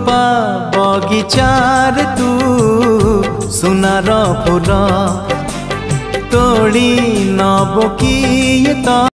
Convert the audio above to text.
चंपा बगिचार तू सुनार फूल तोड़ी नब किए तो